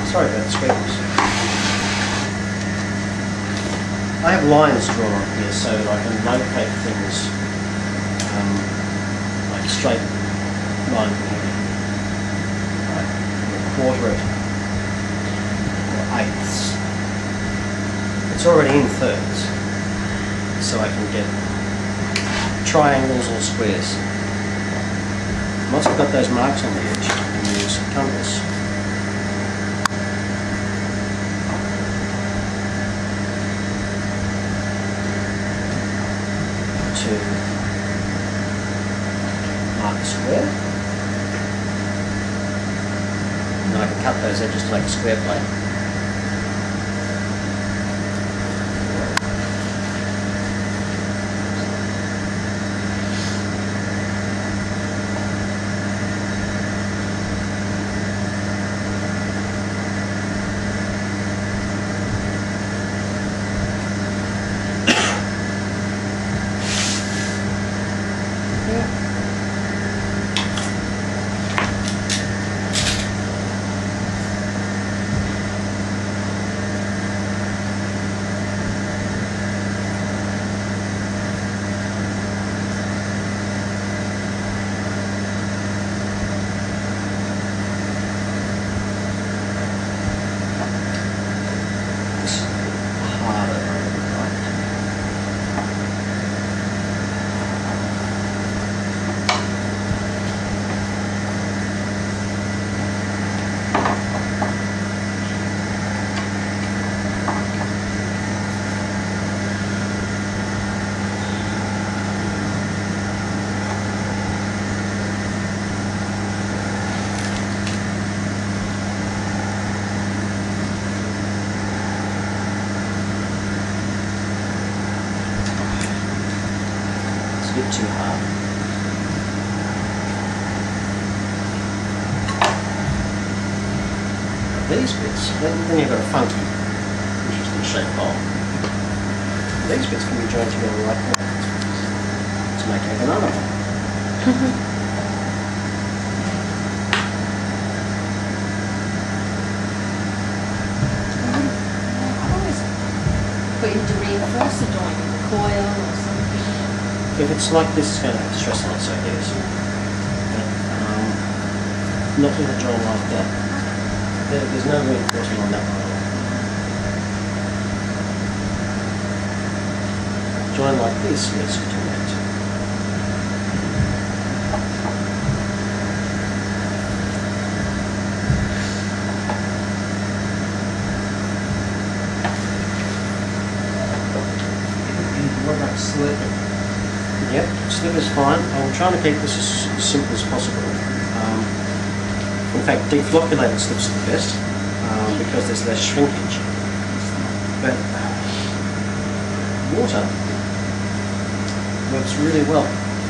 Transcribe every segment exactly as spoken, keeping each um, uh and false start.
Sorry about the squares. I have lines drawn on here so that I can locate things um, like a straight line from here. Right. Quarter it, or eighths. It's already in thirds, so I can get triangles or squares. Once I've got those marks on the edge, I can use a compass to mark a square, and then I can cut those edges to make a square plate. It's a bit too hard. These bits, then, then you've got a funky, interesting shaped bowl. These bits can be joined together like that to make a banana bowl. Put in to reinforce the joint with a coil or something. If it's like this, it's going to have stress on it, so yes. But um, not with a joint like that. There, there's no reinforcement on that one at all. Join like this, yes, you do that. What about slipping? Yep, slip is fine. I'm trying to keep this as simple as possible. Um, in fact, deflocculated slips are the best uh, because there's less shrinkage. But water works really well.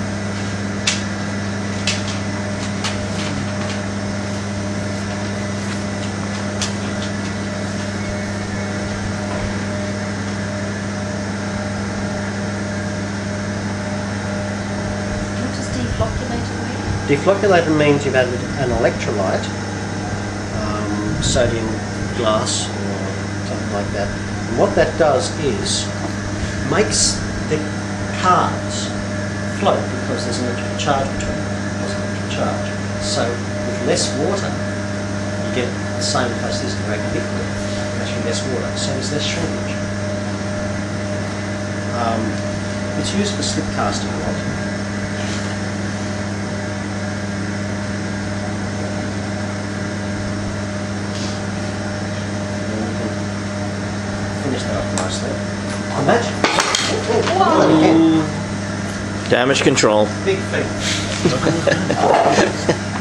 Deflocculated means you've added an electrolyte, um, sodium glass or something like that. And what that does is makes the cards float because there's an electrical charge between them, positive electrical charge. So with less water, you get the same plasticity rate liquid, actually less water, so there's less shrinkage. Um, it's used for slip casting a lot. Finish that off nicely. And that, oh, oh, again. Damage control. Big feet.